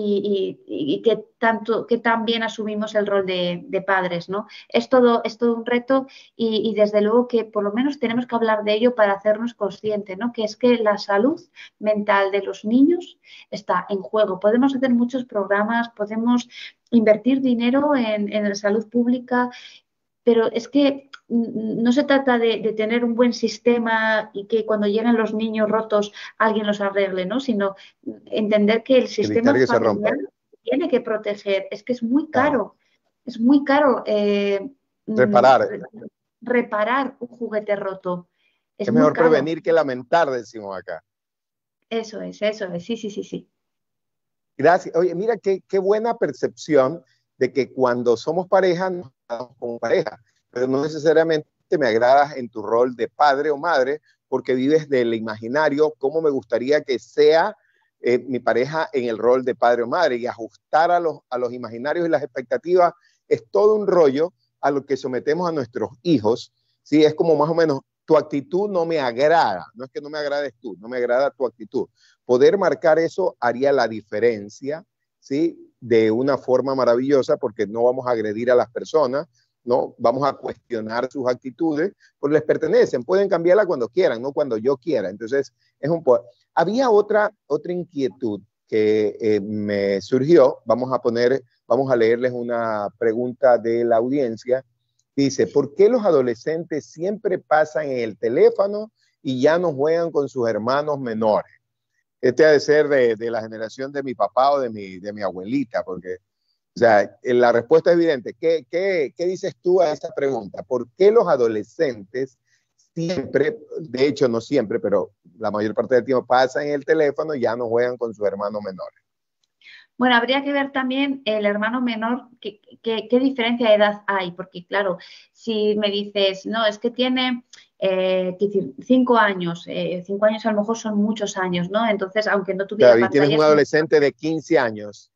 y, y, y qué tanto, qué tan bien asumimos el rol de, de padres, ¿no? Es todo, es todo un reto y, y desde luego que por lo menos tenemos que hablar de ello para hacernos conscientes, ¿no? Que es que la salud mental de los niños está en juego. Podemos hacer muchos programas, podemos invertir dinero en, en la salud pública, pero es que no se trata de, de tener un buen sistema y que cuando lleguen los niños rotos alguien los arregle, ¿no? Sino entender que el sistema Evitar que se rompa. familiar tiene que proteger. Es que es muy Claro. caro, es muy caro eh, Reparar. mm, reparar un juguete roto. Es, Es muy mejor caro. prevenir que lamentar, decimos acá. Eso es, eso es, sí, sí, sí, sí. Gracias. Oye, mira qué, qué buena percepción de que cuando somos pareja, nos tratamos como pareja, pero no necesariamente me agradas en tu rol de padre o madre, porque vives del imaginario, cómo me gustaría que sea eh, mi pareja en el rol de padre o madre, y ajustar a los, a los imaginarios y las expectativas es todo un rollo a lo que sometemos a nuestros hijos, ¿sí? Es como más o menos, tu actitud no me agrada, no es que no me agrades tú, no me agrada tu actitud. Poder marcar eso haría la diferencia, ¿sí? De una forma maravillosa, porque no vamos a agredir a las personas, ¿no? Vamos a cuestionar sus actitudes, porque les pertenecen, pueden cambiarla cuando quieran, no cuando yo quiera. Entonces, es un poco... Había otra, otra inquietud que eh, me surgió, vamos a poner, vamos a leerles una pregunta de la audiencia. Dice, ¿por qué los adolescentes siempre pasan en el teléfono y ya no juegan con sus hermanos menores? Este ha de ser de, de la generación de mi papá o de mi, de mi abuelita, porque, o sea, la respuesta es evidente. ¿Qué, qué, qué dices tú a esta pregunta? ¿Por qué los adolescentes siempre, de hecho no siempre, pero la mayor parte del tiempo pasan en el teléfono y ya no juegan con sus hermanos menores? Bueno, habría que ver también el hermano menor, qué, qué, qué diferencia de edad hay, porque claro, si me dices, no, es que tiene eh, cinco años, eh, cinco años a lo mejor son muchos años, ¿no? Entonces, aunque no tuviera Claro, y tienes un adolescente de quince años.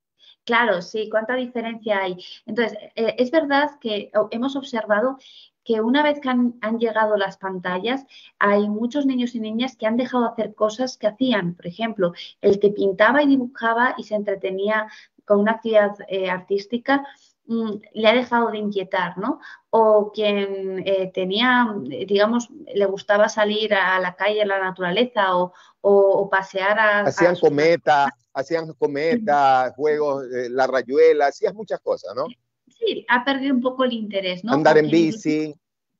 Claro, sí, ¿cuánta diferencia hay? Entonces, eh, es verdad que hemos observado que una vez que han, han llegado las pantallas, hay muchos niños y niñas que han dejado de hacer cosas que hacían. Por ejemplo, el que pintaba y dibujaba y se entretenía con una actividad eh, artística, mmm, le ha dejado de inquietar, ¿no? O quien eh, tenía, digamos, le gustaba salir a la calle, a la naturaleza o, o, o pasear a... Hacían a cometa, hacían cometa, juegos, eh, la rayuela, hacías muchas cosas, ¿no? Sí, ha perdido un poco el interés, ¿no? Andar O en quien- bici.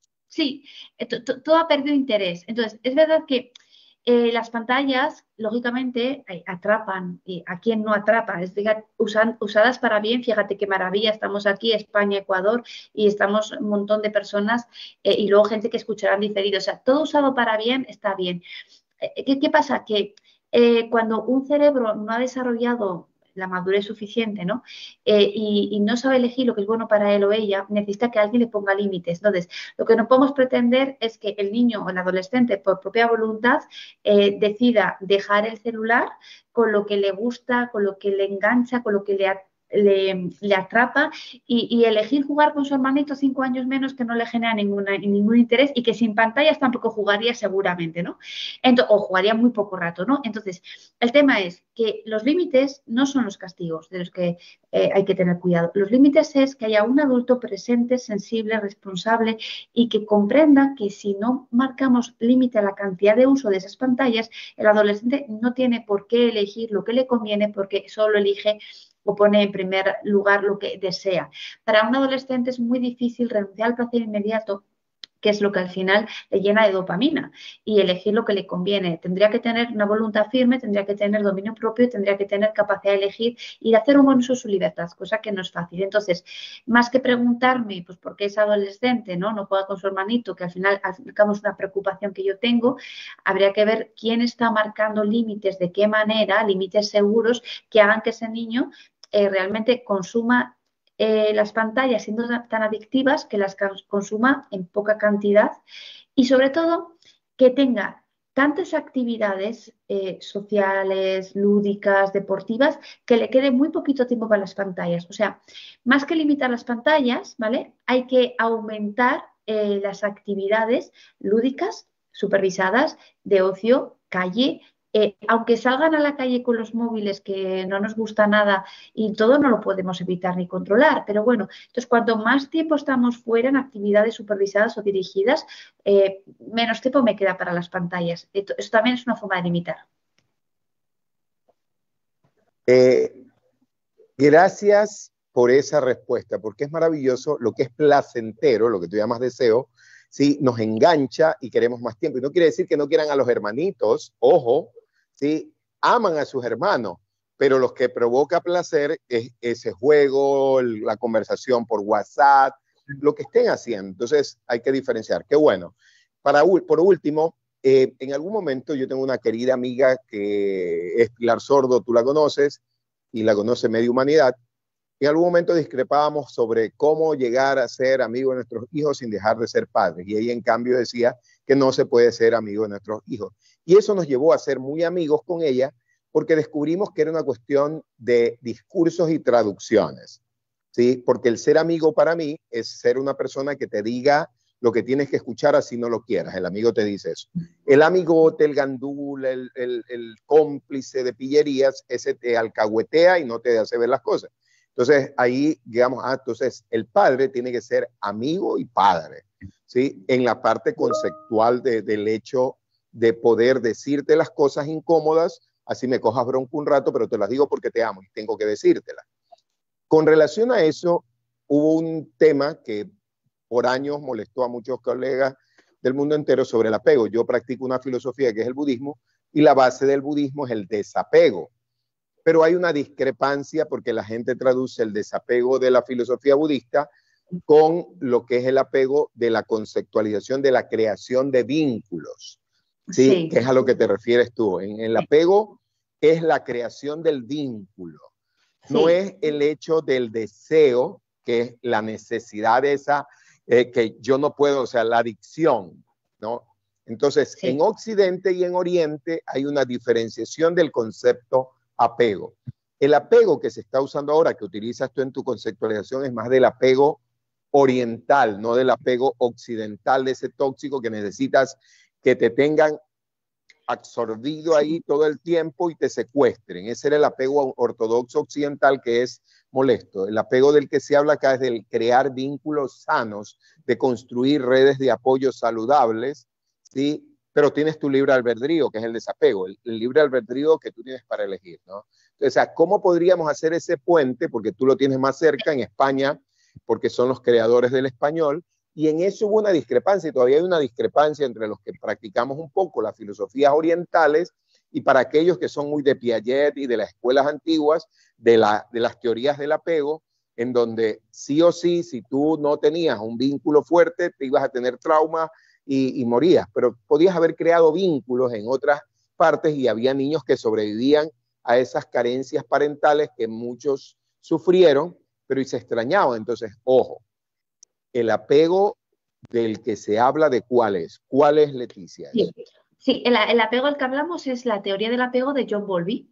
Sí, eh, to- to- todo ha perdido interés. Entonces, es verdad que eh, las pantallas, lógicamente, eh, atrapan. ¿Y a quién no atrapa? Es decir, usan- usadas para bien, fíjate qué maravilla, estamos aquí, España, Ecuador, y estamos un montón de personas eh, y luego gente que escucharán diferido. O sea, todo usado para bien está bien. Eh, ¿Qué, qué pasa? Que eh, cuando un cerebro no ha desarrollado la madurez suficiente, ¿no? Eh, y, y no sabe elegir lo que es bueno para él o ella, necesita que alguien le ponga límites. Entonces, lo que no podemos pretender es que el niño o el adolescente, por propia voluntad, eh, decida dejar el celular con lo que le gusta, con lo que le engancha, con lo que le le, le atrapa y, y, elegir jugar con su hermanito cinco años menos que no le genera ninguna, ningún interés y que sin pantallas tampoco jugaría seguramente, ¿no? Entonces, o jugaría muy poco rato, ¿no? Entonces, el tema es que los límites no son los castigos de los que eh, hay que tener cuidado. Los límites es que haya un adulto presente, sensible, responsable y que comprenda que si no marcamos límite a la cantidad de uso de esas pantallas, el adolescente no tiene por qué elegir lo que le conviene porque solo elige o pone en primer lugar lo que desea. Para un adolescente es muy difícil renunciar al placer inmediato, que es lo que al final le llena de dopamina, y elegir lo que le conviene. Tendría que tener una voluntad firme, tendría que tener dominio propio, tendría que tener capacidad de elegir y de hacer un buen uso de su libertad, cosa que no es fácil. Entonces, más que preguntarme, pues, ¿por qué es adolescente, no? No juega con su hermanito, que al final, digamos, una preocupación que yo tengo, habría que ver quién está marcando límites, de qué manera, límites seguros que hagan que ese niño eh, realmente consuma Eh, las pantallas siendo tan adictivas, que las consuma en poca cantidad y sobre todo que tenga tantas actividades eh, sociales, lúdicas, deportivas, que le quede muy poquito tiempo para las pantallas. O sea, más que limitar las pantallas, ¿vale? Hay que aumentar eh, las actividades lúdicas, supervisadas, de ocio, calle. Eh, aunque salgan a la calle con los móviles, que no nos gusta nada y todo no lo podemos evitar ni controlar, pero bueno, entonces cuanto más tiempo estamos fuera en actividades supervisadas o dirigidas, eh, menos tiempo me queda para las pantallas. Eso también es una forma de limitar. Eh, gracias por esa respuesta, porque es maravilloso lo que es placentero, lo que tú llamas deseo, ¿sí? Nos engancha y queremos más tiempo. Y no quiere decir que no quieran a los hermanitos, ojo, ¿sí? Aman a sus hermanos, pero los que provoca placer es ese juego, la conversación por WhatsApp, lo que estén haciendo. Entonces hay que diferenciar. Qué bueno. Para, por último, eh, en algún momento yo tengo una querida amiga que es Pilar Sordo, tú la conoces, y la conoce Media Humanidad. En algún momento discrepábamos sobre cómo llegar a ser amigo de nuestros hijos sin dejar de ser padres. Y ella, en cambio, decía que no se puede ser amigo de nuestros hijos. Y eso nos llevó a ser muy amigos con ella porque descubrimos que era una cuestión de discursos y traducciones, ¿sí? Porque el ser amigo para mí es ser una persona que te diga lo que tienes que escuchar así no lo quieras. El amigo te dice eso. El amigote, el gandul, el, el, el cómplice de pillerías, ese te alcahuetea y no te hace ver las cosas. Entonces, ahí, digamos, ah, entonces el padre tiene que ser amigo y padre, ¿sí? En la parte conceptual de, del hecho de poder decirte las cosas incómodas, así me cojas bronco un rato, pero te las digo porque te amo y tengo que decírtelas. Con relación a eso, hubo un tema que por años molestó a muchos colegas del mundo entero sobre el apego. Yo practico una filosofía que es el budismo y la base del budismo es el desapego. Pero hay una discrepancia porque la gente traduce el desapego de la filosofía budista con lo que es el apego de la conceptualización de la creación de vínculos, ¿sí? Sí. Que es a lo que te refieres tú. En el apego es la creación del vínculo, sí. No es el hecho del deseo, que es la necesidad de esa, eh, que yo no puedo, o sea, la adicción, ¿no? Entonces, sí. En Occidente y en Oriente hay una diferenciación del concepto apego. El apego que se está usando ahora, que utilizas tú en tu conceptualización, es más del apego oriental, no del apego occidental, de ese tóxico que necesitas que te tengan absorbido ahí todo el tiempo y te secuestren. Ese era el apego ortodoxo occidental que es molesto. El apego del que se habla acá es del crear vínculos sanos, de construir redes de apoyo saludables, ¿sí? Pero tienes tu libre albedrío, que es el desapego, el, el libre albedrío que tú tienes para elegir, ¿no? Entonces, ¿cómo podríamos hacer ese puente? Porque tú lo tienes más cerca en España, porque son los creadores del español, y en eso hubo una discrepancia, y todavía hay una discrepancia entre los que practicamos un poco las filosofías orientales y para aquellos que son muy de Piaget y de las escuelas antiguas, de, la, de las teorías del apego, en donde sí o sí, si tú no tenías un vínculo fuerte, te ibas a tener trauma, Y, y morías, pero podías haber creado vínculos en otras partes y había niños que sobrevivían a esas carencias parentales que muchos sufrieron, pero y se extrañaban. Entonces, ojo, el apego del que se habla, ¿de cuál es? ¿Cuál es, Leticia? Sí, sí el, el apego del que hablamos es la teoría del apego de John Bowlby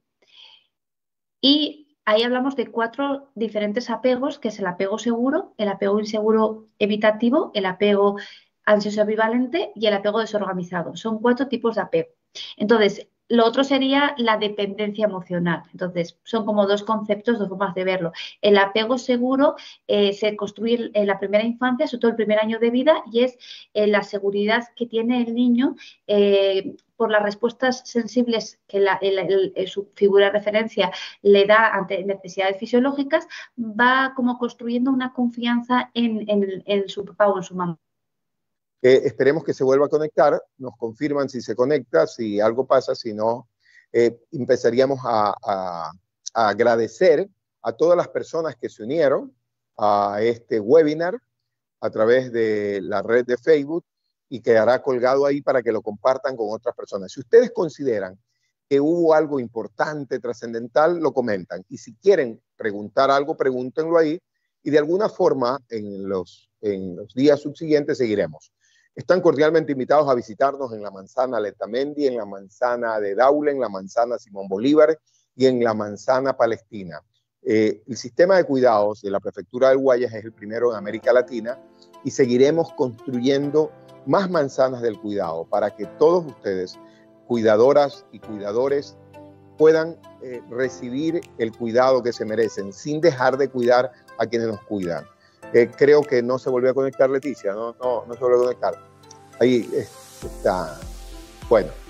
y ahí hablamos de cuatro diferentes apegos, que es el apego seguro, el apego inseguro evitativo, el apego ansioso bivalente y el apego desorganizado. Son cuatro tipos de apego. Entonces, lo otro sería la dependencia emocional. Entonces, son como dos conceptos, dos formas de verlo. El apego seguro eh, se construye en la primera infancia, sobre todo el primer año de vida, y es eh, la seguridad que tiene el niño eh, por las respuestas sensibles que la, el, el, el, su figura de referencia le da ante necesidades fisiológicas, va como construyendo una confianza en, en, en su papá o en su mamá. Eh, esperemos que se vuelva a conectar, nos confirman si se conecta, si algo pasa, si no, eh, empezaríamos a, a, a agradecer a todas las personas que se unieron a este webinar a través de la red de Facebook y quedará colgado ahí para que lo compartan con otras personas. Si ustedes consideran que hubo algo importante, trascendental, lo comentan. Y si quieren preguntar algo, pregúntenlo ahí y de alguna forma en los, en los días subsiguientes seguiremos. Están cordialmente invitados a visitarnos en la manzana Letamendi, en la manzana de Daule, en la manzana Simón Bolívar y en la manzana Palestina. Eh, el sistema de cuidados de la Prefectura del Guayas es el primero en América Latina y seguiremos construyendo más manzanas del cuidado para que todos ustedes, cuidadoras y cuidadores, puedan eh, recibir el cuidado que se merecen sin dejar de cuidar a quienes nos cuidan. Eh, creo que no se volvió a conectar Leticia, no, no, no se volvió a conectar. Ahí está. Bueno,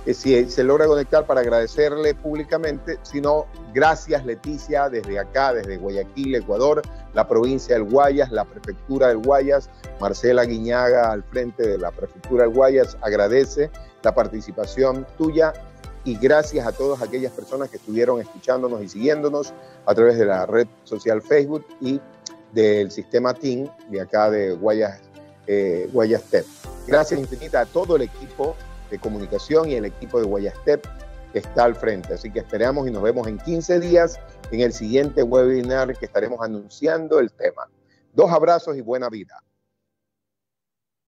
eh, si se logra conectar para agradecerle públicamente, sino gracias Leticia desde acá, desde Guayaquil, Ecuador, la provincia del Guayas, la prefectura del Guayas, Marcela Guiñaga al frente de la prefectura del Guayas, agradece la participación tuya y gracias a todas aquellas personas que estuvieron escuchándonos y siguiéndonos a través de la red social Facebook y del sistema Team de acá de Guayas, eh, Guayastep. Gracias infinitas a todo el equipo de comunicación y el equipo de Guayastep que está al frente. Así que esperamos y nos vemos en quince días en el siguiente webinar que estaremos anunciando el tema. Dos abrazos y buena vida.